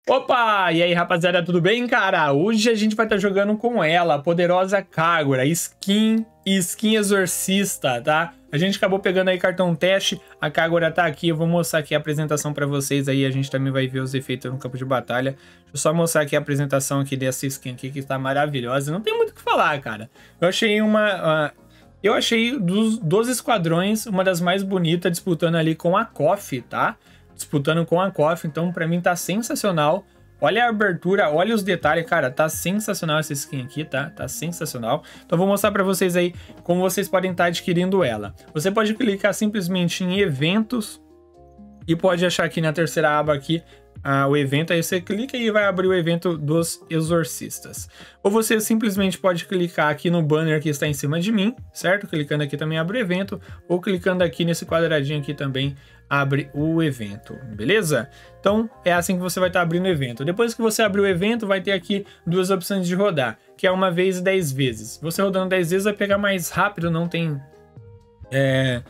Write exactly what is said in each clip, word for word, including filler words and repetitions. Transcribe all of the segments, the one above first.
Opa! E aí, rapaziada, tudo bem, cara? Hoje a gente vai estar jogando com ela, a poderosa Kagura, skin e skin exorcista, tá? A gente acabou pegando aí cartão teste, a Kagura tá aqui, eu vou mostrar aqui a apresentação pra vocês aí, a gente também vai ver os efeitos no campo de batalha. Deixa eu só mostrar aqui a apresentação aqui dessa skin aqui, que tá maravilhosa, não tem muito o que falar, cara. Eu achei uma... Uh, eu achei dos, dos esquadrões uma das mais bonitas, disputando ali com a K O F, tá? Disputando com a K O F, então pra mim tá sensacional. Olha a abertura, olha os detalhes, cara, tá sensacional essa skin aqui, tá? Tá sensacional. Então vou mostrar pra vocês aí como vocês podem estar adquirindo ela. Você pode clicar simplesmente em eventos e pode achar aqui na terceira aba aqui ah, o evento, aí você clica e vai abrir o evento dos exorcistas. Ou você simplesmente pode clicar aqui no banner que está em cima de mim, certo? Clicando aqui também abre o evento, ou clicando aqui nesse quadradinho aqui também abre o evento, beleza? Então é assim que você vai estar abrindo o evento. Depois que você abrir o evento, vai ter aqui duas opções de rodar, que é uma vez e dez vezes. Você rodando dez vezes vai pegar mais rápido, não tem... É...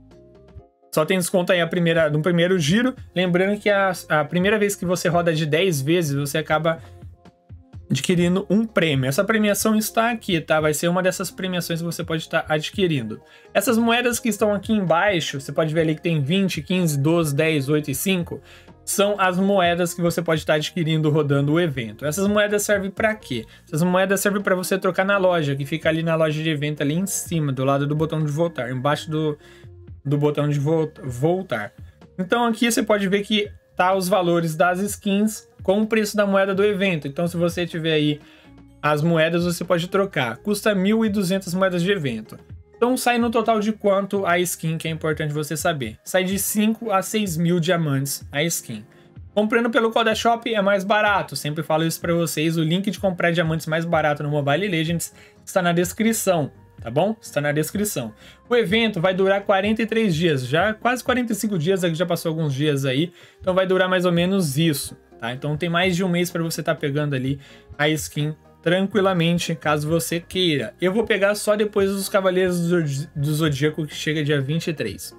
Só tem desconto aí a primeira, no primeiro giro. Lembrando que a, a primeira vez que você roda de dez vezes, você acaba adquirindo um prêmio. Essa premiação está aqui, tá? Vai ser uma dessas premiações que você pode estar adquirindo. Essas moedas que estão aqui embaixo, você pode ver ali que tem vinte, quinze, doze, dez, oito e cinco. São as moedas que você pode estar adquirindo rodando o evento. Essas moedas servem para quê? Essas moedas servem para você trocar na loja, que fica ali na loja de evento, ali em cima, do lado do botão de voltar, embaixo do... do botão de voltar. Então aqui você pode ver que tá os valores das skins com o preço da moeda do evento. Então se você tiver aí as moedas, você pode trocar. Custa mil e duzentas moedas de evento. Então sai no total de quanto a skin, que é importante você saber. Sai de cinco a seis mil diamantes a skin. Comprando pelo Coda Shop é mais barato, sempre falo isso para vocês. O link de comprar diamantes mais barato no Mobile Legends está na descrição. Tá bom? Está na descrição. O evento vai durar quarenta e três dias, já quase quarenta e cinco dias, já passou alguns dias aí, então vai durar mais ou menos isso, tá? Então tem mais de um mês para você estar tá pegando ali a skin tranquilamente, caso você queira. Eu vou pegar só depois dos Cavaleiros do Zodíaco, que chega dia vinte e três.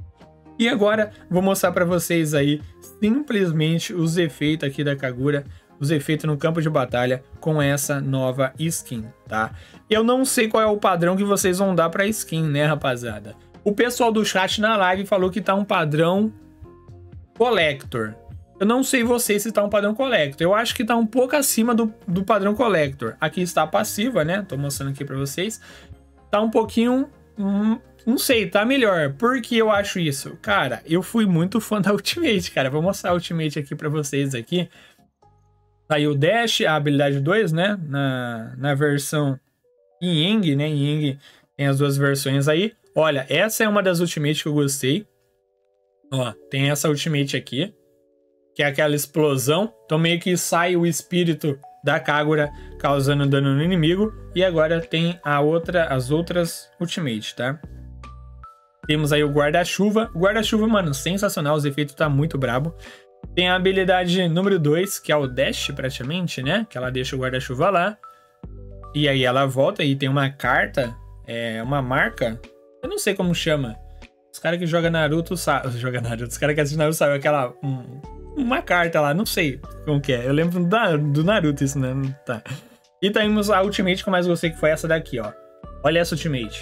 E agora vou mostrar para vocês aí simplesmente os efeitos aqui da Kagura, os efeitos no campo de batalha com essa nova skin, tá? Eu não sei qual é o padrão que vocês vão dar pra skin, né, rapaziada? O pessoal do chat na live falou que tá um padrão Collector. Eu não sei vocês se tá um padrão Collector. Eu acho que tá um pouco acima do, do padrão Collector. Aqui está a passiva, né? Tô mostrando aqui pra vocês. Tá um pouquinho... Hum, não sei, tá melhor. Por que eu acho isso? Cara, eu fui muito fã da Ultimate, cara. Vou mostrar a Ultimate aqui pra vocês aqui. Aí o Dash, a habilidade dois, né? Na, na versão Ying, né? Ying tem as duas versões aí. Olha, essa é uma das Ultimate que eu gostei. Ó, tem essa Ultimate aqui, que é aquela explosão. Então meio que sai o espírito da Kagura causando dano no inimigo. E agora tem a outra, as outras Ultimate, tá? Temos aí o guarda-chuva. O guarda-chuva, mano, sensacional. Os efeitos tá muito brabo. Tem a habilidade número dois, que é o Dash, praticamente, né? Que ela deixa o guarda-chuva lá. E aí ela volta e tem uma carta, é, uma marca. Eu não sei como chama. Os caras que jogam Naruto sabem. Joga Naruto. Os caras que assistem Naruto sabem aquela... Um, uma carta lá, não sei como que é. Eu lembro da, do Naruto isso, né? Tá. E temos a Ultimate que eu mais gostei, que foi essa daqui, ó. Olha essa Ultimate.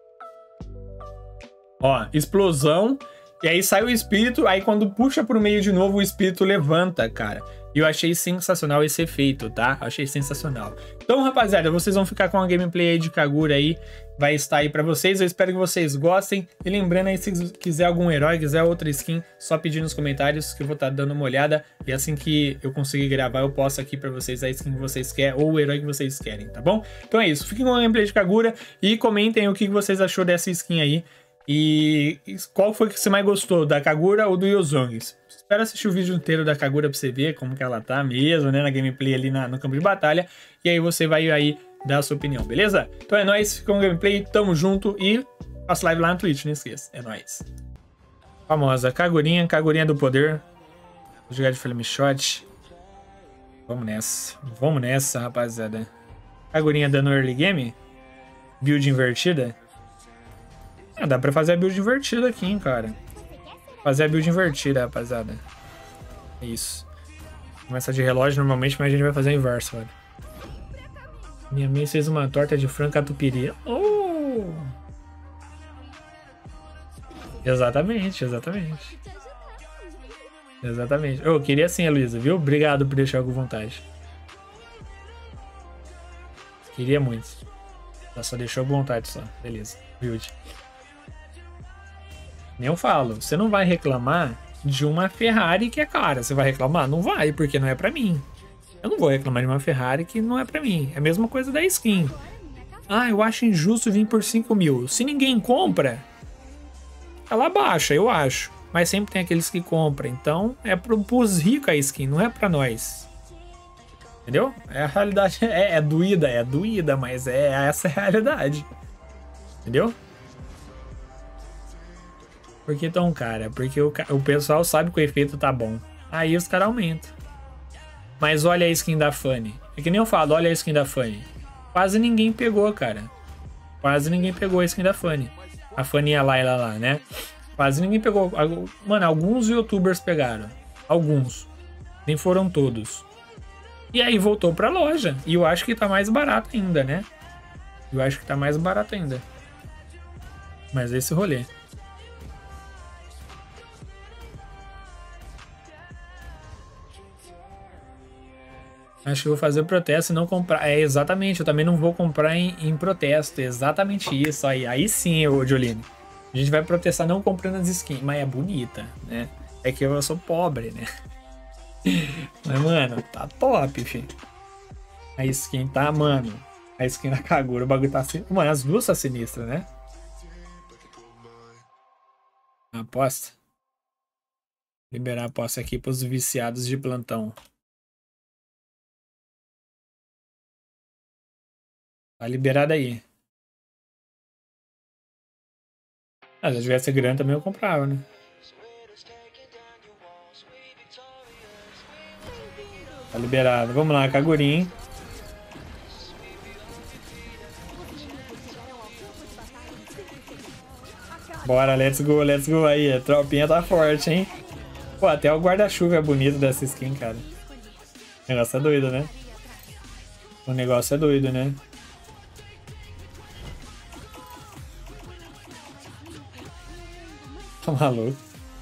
Ó, explosão... E aí sai o espírito, aí quando puxa pro meio de novo, o espírito levanta, cara. E eu achei sensacional esse efeito, tá? Achei sensacional. Então, rapaziada, vocês vão ficar com a gameplay aí de Kagura aí. Vai estar aí pra vocês. Eu espero que vocês gostem. E lembrando aí, se quiser algum herói, quiser outra skin, só pedir nos comentários que eu vou estar dando uma olhada. E assim que eu conseguir gravar, eu posto aqui pra vocês a skin que vocês querem ou o herói que vocês querem, tá bom? Então é isso. Fiquem com a gameplay de Kagura e comentem o que vocês achou dessa skin aí. E qual foi que você mais gostou, da Kagura ou do Yozong? Espera assistir o vídeo inteiro da Kagura pra você ver como que ela tá mesmo, né, na gameplay ali na, no campo de batalha. E aí você vai aí dar a sua opinião, beleza? Então é nóis, fica com o gameplay, tamo junto e faço live lá no Twitch, não esqueça, é nóis. Famosa Kagurinha, Kagurinha do poder. Vou jogar de Flame Shot. Vamos nessa, vamos nessa, rapaziada. Kagurinha dando early game. Build invertida. É, dá pra fazer a build invertida aqui, hein, cara. Fazer a build invertida, rapaziada. Isso. Começa de relógio normalmente, mas a gente vai fazer o inverso, olha. Minha mãe fez uma torta de frango catupiry. Oh! Exatamente, exatamente. Exatamente. Eu queria sim, Heloísa, viu? Obrigado por deixar com vontade. Queria muito. Ela só deixou com vontade só. Beleza. Build. Nem eu falo. Você não vai reclamar de uma Ferrari que é cara. Você vai reclamar? Não vai, porque não é pra mim. Eu não vou reclamar de uma Ferrari que não é pra mim. É a mesma coisa da skin. Ah, eu acho injusto vir por cinco mil. Se ninguém compra, ela baixa, eu acho. Mas sempre tem aqueles que compram. Então é pro, pros ricos a skin, não é pra nós. Entendeu? É a realidade. É, é doída, é doída, mas é essa é a realidade. Entendeu? Porque então, cara, porque o, o pessoal sabe que o efeito tá bom. Aí os caras aumentam. Mas olha a skin da Fanny. É que nem eu falo, olha a skin da Fanny. Quase ninguém pegou, cara. Quase ninguém pegou a skin da Fanny. A Fanny e a Layla lá, né? Quase ninguém pegou. Mano, alguns youtubers pegaram. Alguns. Nem foram todos. E aí voltou pra loja. E eu acho que tá mais barato ainda, né? Eu acho que tá mais barato ainda. Mas esse rolê. Acho que eu vou fazer protesto e não comprar. É, exatamente. Eu também não vou comprar em, em protesto. Exatamente isso. Aí, aí sim, ô Jolene. A gente vai protestar não comprando as skins. Mas é bonita, né? É que eu sou pobre, né? Mas, mano, tá top, filho. A skin tá, mano. A skin da Kagura, o bagulho tá assim. Mano, as duas tá sinistras, né? Aposta. Liberar a aposta aqui pros viciados de plantão. Tá liberado aí. Ah, se eu tivesse grana também eu comprava, né? Tá liberado. Vamos lá, Kagurin. Bora, let's go, let's go aí. A tropinha tá forte, hein? Pô, até o guarda-chuva é bonito dessa skin, cara. O negócio é doido, né? O negócio é doido, né? Tá maluco.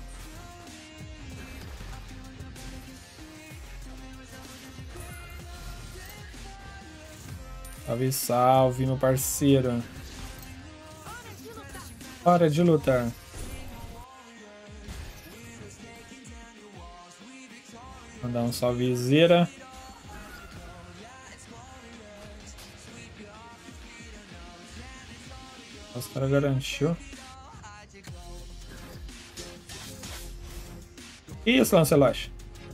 Salve, salve, meu parceiro. Hora de lutar. Mandar um salvezeira. Os caras garantiu. Que isso, Lancelot?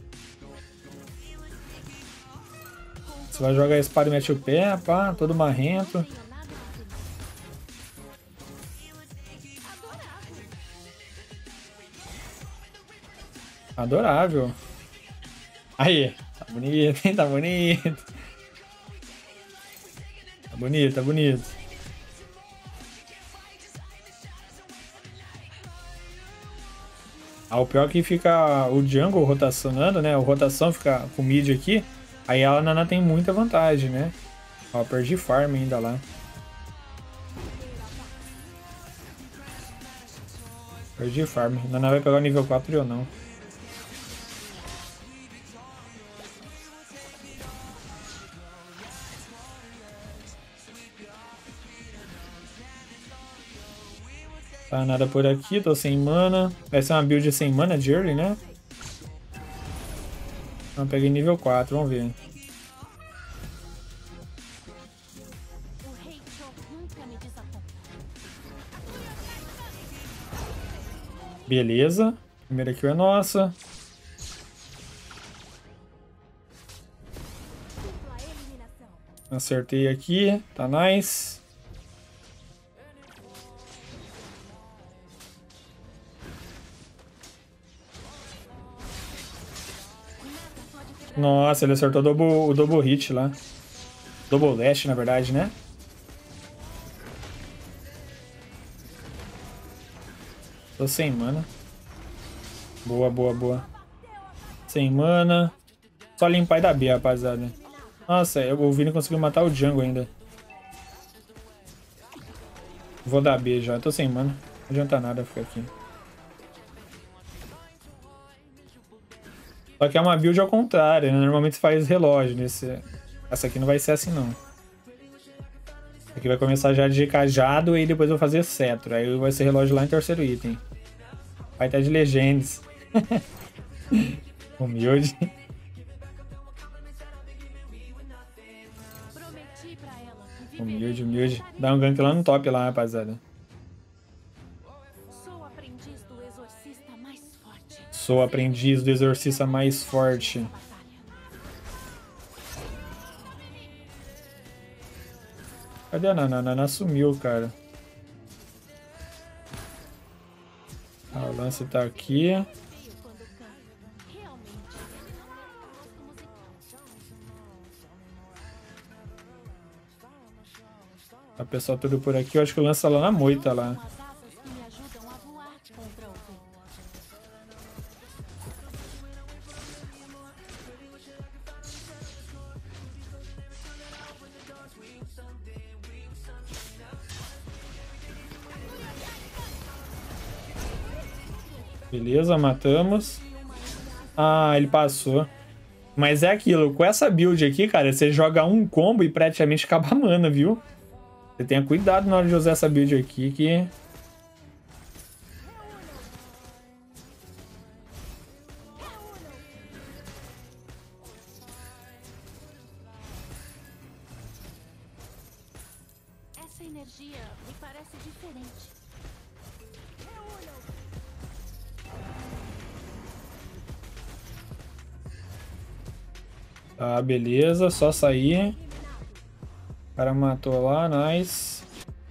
Você vai jogar a espada e mete o pé, pá, todo marrento. Adorável. Aí, tá bonito, hein? Tá bonito. Tá bonito, tá bonito. Ah, o pior é que fica o jungle rotacionando, né? O rotação fica com o mid aqui. Aí a Nana tem muita vantagem, né? Ó, perdi farm ainda lá. Perdi farm. A Nana vai pegar o nível quatro e eu não. Tá nada por aqui, tô sem mana. Vai ser uma build sem mana de early, né? Então peguei nível quatro, vamos ver. Beleza. Primeira kill é nossa. Acertei aqui, tá nice. Nossa, ele acertou o double, o double hit lá. Double dash, na verdade, né? Tô sem mana. Boa, boa, boa. Sem mana. Só limpar e dar B, rapaziada. Nossa, o Vini conseguiu matar o Django ainda. Vou dar B já. Tô sem mana. Não adianta nada ficar aqui. Só que é uma build ao contrário, né? Normalmente você faz relógio. Nesse... Essa aqui não vai ser assim, não. Aqui vai começar já de cajado e depois eu vou fazer cetro. Aí vai ser relógio lá em terceiro item. Vai estar de Legends. Humilde. Humilde, humilde. Dá um gank lá no top lá, rapaziada. Sou aprendiz do exorcista mais forte. Sou aprendiz do exorcista mais forte. Cadê a Nana? A Nana sumiu, cara. Ah, o lance tá aqui. A pessoa tudo por aqui. Eu acho que o lance tá lá na moita lá. Beleza, matamos. Ah, ele passou. Mas é aquilo, com essa build aqui, cara, você joga um combo e praticamente acaba a mana, viu? Você tenha cuidado na hora de usar essa build aqui, que... Essa energia me parece diferente. Tá, beleza, só sair. O cara matou lá, nice.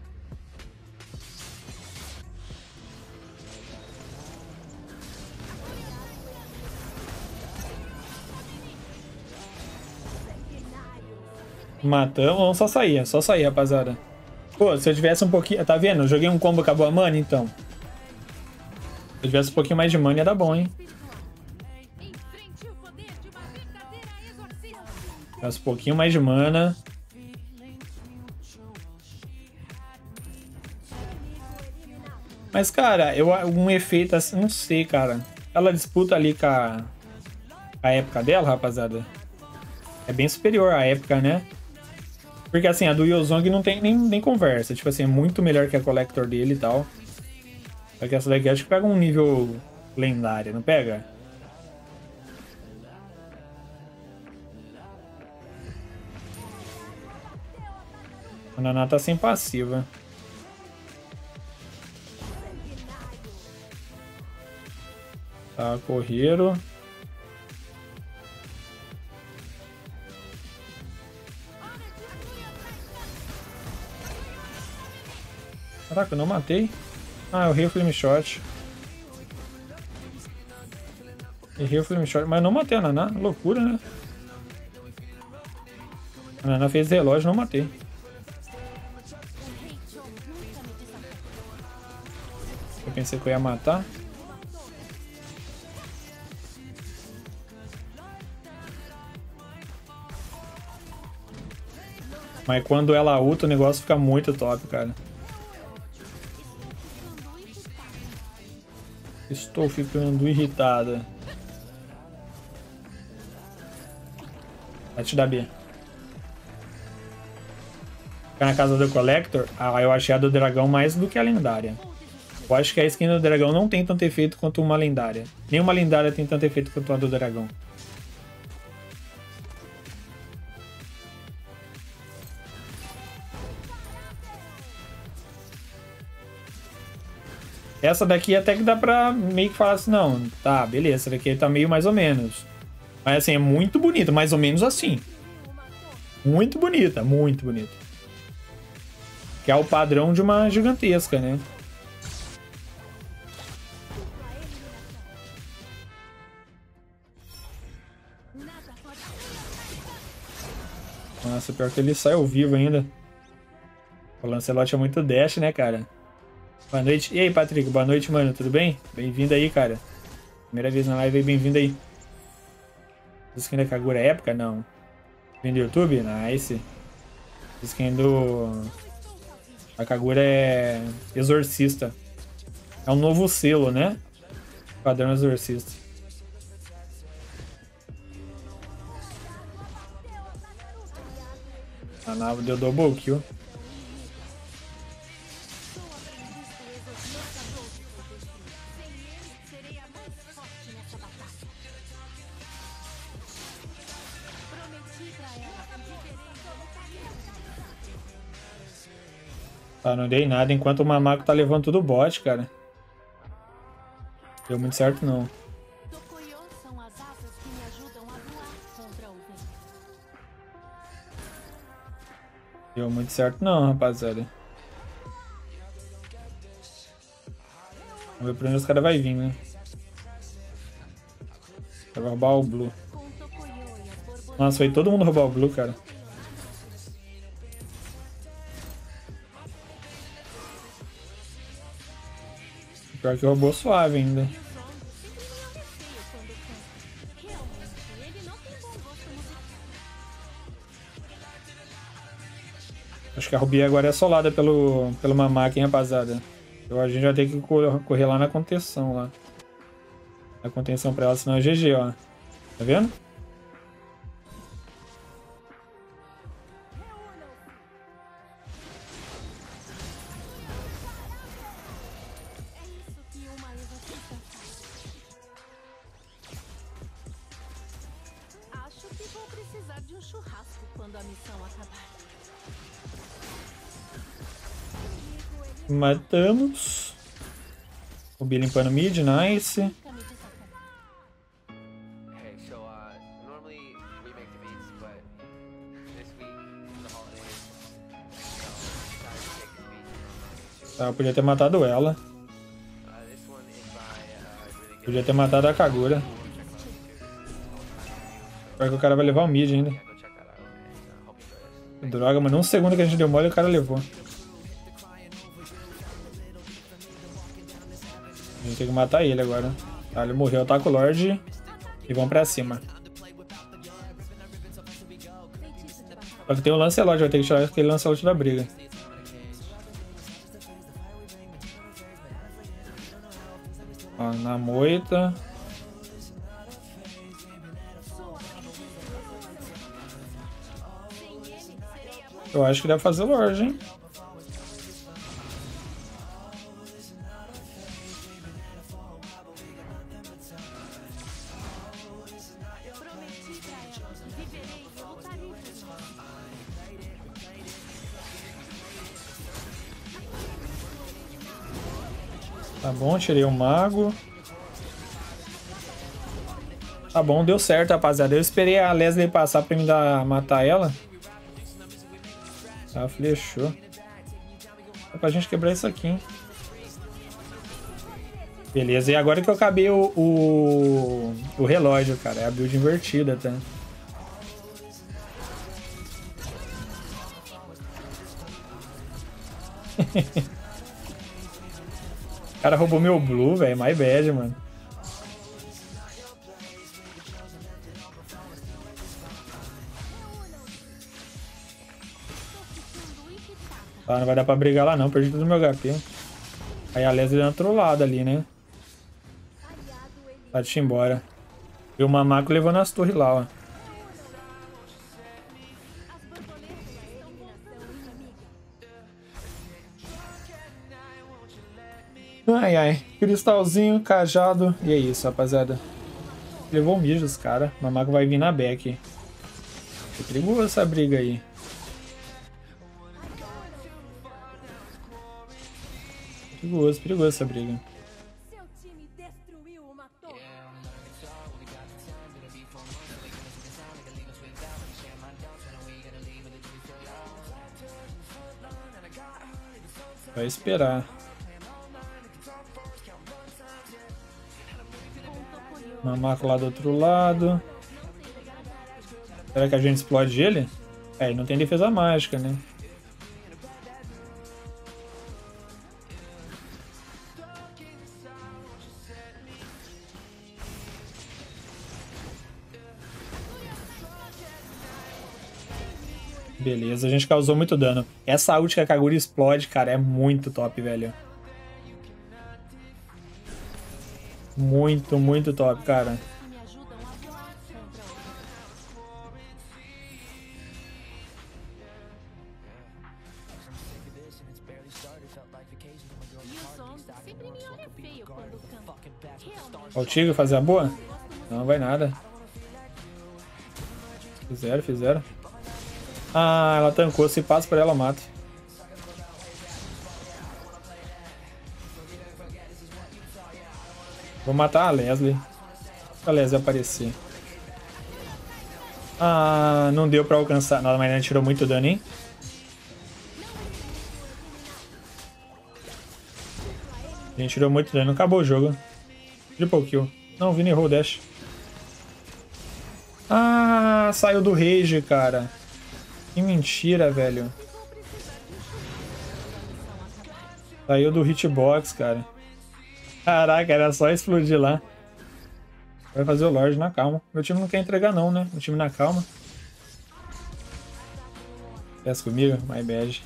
Matamos, vamos só sair, é só sair, rapaziada. Pô, se eu tivesse um pouquinho... Tá vendo? Eu joguei um combo, acabou a mana, então. Se eu tivesse um pouquinho mais de mana, ia dar bom, hein? Tivesse um pouquinho mais de mana. Mas, cara, eu, um efeito assim, não sei, cara. Ela disputa ali com a, a época dela, rapaziada. É bem superior à época, né? Porque, assim, a do Yozong não tem nem, nem conversa. Tipo assim, é muito melhor que a Collector dele e tal. Só que essa daqui acho que pega um nível lendário, não pega? A Naná tá sem passiva. Tá, correram. Caraca, eu não matei. Ah, eu errei o flame shot. Errei o flame shot, mas não matei a Naná. Loucura, né? A Naná fez relógio, não matei. Eu pensei que eu ia matar. Mas quando ela ulta, o negócio fica muito top, cara. Estou ficando irritada. Vai te dar B. Ficar na casa do Collector, ah, eu achei a do dragão mais do que a lendária. Eu acho que a skin do dragão não tem tanto efeito quanto uma lendária. Nenhuma lendária tem tanto efeito quanto a do dragão. Essa daqui até que dá pra meio que falar assim, não, tá, beleza, essa daqui tá meio mais ou menos. Mas assim, é muito bonita, mais ou menos assim. Muito bonita, muito bonita. Que é o padrão de uma gigantesca, né? Nossa, pior que ele sai ao vivo ainda. O Lancelot é muito dash, né, cara? Boa noite. E aí, Patrick? Boa noite, mano. Tudo bem? Bem-vindo aí, cara. Primeira vez na live aí, bem-vindo aí. Skin da Kagura é épica? Não. Vem do YouTube? Nice. Skin do... A Kagura é Exorcista. É um novo selo, né? Padrão Exorcista. A nave deu double kill. Tá, não dei nada enquanto o Mamaco tá levando tudo bot, cara. Deu muito certo, não. São as asas que me ajudam a voar contra o vento. Deu muito certo, não, rapaziada. Vamos ver pra onde os caras vão vir, né? Vai roubar o Blue. Nossa, foi todo mundo roubar o Blue, cara. Pior que roubou suave ainda. Acho que a Rubi agora é assolada pelo, pelo Mamaco, hein, rapaziada. Então a gente vai ter que correr lá na contenção, lá. Na contenção pra ela, senão é G G, ó. Tá vendo? Acho que vou precisar de um churrasco quando a missão acabar. Matamos. O B limpando mid, nice. Hey, so uh, normally we make the beats, but this week for the holidays, so decided to take the beats. Tá, eu podia ter matado ela. Uh, this one is by uh, really good. Podia ter matado a Kagura. Pior que o cara vai levar o mid ainda. Yeah, go check that out and uh, hope you enjoy this. Droga, mano. Um segundo que a gente deu mole, o cara levou. A gente tem que matar ele agora. Tá, ele morreu, tá com o Lorde. E vamos pra cima. Só que tem o Lancelot, vai ter que tirar aquele Lancelot da briga. Ó, na moita. Eu acho que deve fazer Lorde, hein? Tá bom, tirei o mago. Tá bom, deu certo, rapaziada. Eu esperei a Leslie passar pra me dar, matar ela. Tá, flechou. Dá pra gente quebrar isso aqui, hein? Beleza, e agora que eu acabei o, o, o relógio, cara. É a build invertida, tá? O cara roubou meu blue, velho. My bad, mano. Tá, não vai dar pra brigar lá não. Perdi todo o meu H P. Aí a Leslie deu uma trollada ali, né? Tá, deixa eu ir embora. E o Mamaco levando as torres lá, ó. Ai, ai. Cristalzinho, cajado. E é isso, rapaziada. Levou o mijo dos caras. O Mamaco vai vir na back. É perigoso essa briga aí. Perigoso, perigoso essa briga. Seu time destruiu uma torre. Vai esperar. Mamaco lá do outro lado. Será que a gente explode ele? É, ele não tem defesa mágica, né? Beleza, a gente causou muito dano. Essa ult que a Kagura explode, cara, é muito top, velho. Muito, muito top, cara. Me ajudam a voar contra o... E o Zong sempre me olha feio quando canta. Realmente. Ó o Tigre fazer a boa? Não vai nada. Fizeram, fizeram. Ah, ela tancou. Se passa por ela, mata. Vou matar a Leslie. A Leslie aparecer. Ah, não deu pra alcançar. Nossa, mas ela tirou muito dano, hein? A gente tirou muito dano. Acabou o jogo. Triple kill. Não, o Vini errou o dash. Ah, saiu do rage, cara. Que mentira, velho. Saiu do hitbox, cara. Caraca, era só explodir lá. Vai fazer o Lorde na calma. Meu time não quer entregar não, né? Meu time na calma. Peça comigo? My bad.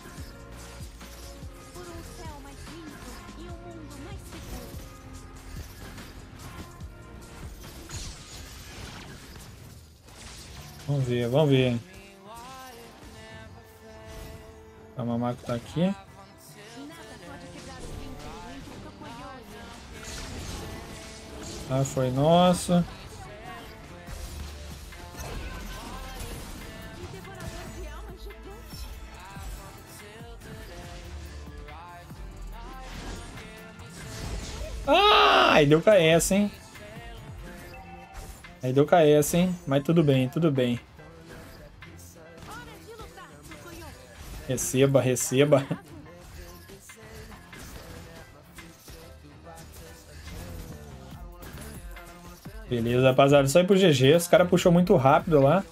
Vamos ver, vamos ver. A Mamako tá aqui. Ah, foi nosso. Ah, aí deu K S, hein? Aí deu K S, hein? Mas tudo bem, tudo bem. Receba, receba. Beleza, rapaziada. Só ir pro G G. Os caras puxou muito rápido lá.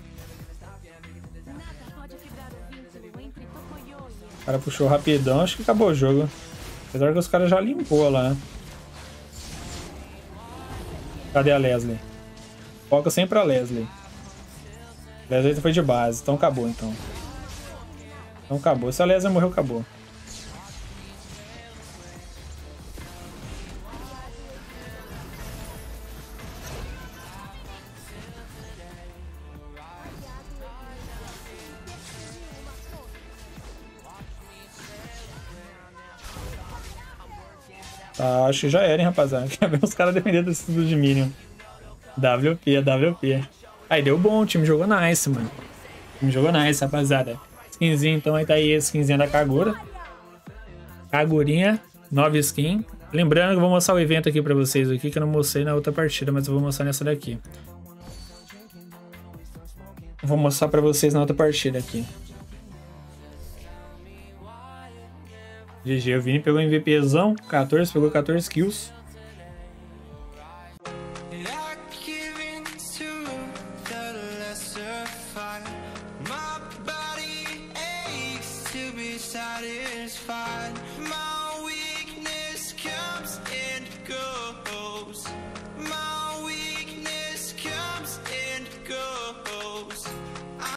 O cara puxou rapidão. Acho que acabou o jogo. Apesar que os caras já limpou lá. Cadê a Leslie? Foca sempre a Leslie. Leslie foi de base. Então acabou, então. Então acabou. Se a Leslie morreu, acabou. Tá, acho que já era, hein, rapaziada. Quer ver os caras defendendo esse tudo de Minion. W P, W P. Aí deu bom, o time jogou nice, mano. O time jogou nice, rapaziada. Skinzinho, então, aí tá aí a skinzinha da Kagura. Kagurinha, nova skin. Lembrando que eu vou mostrar o evento aqui pra vocês aqui, que eu não mostrei na outra partida, mas eu vou mostrar nessa daqui. Vou mostrar pra vocês na outra partida aqui. G G, o Vini pegou M V Pzão, quatorze, pegou quatorze kills. My body aches to be satisfied. My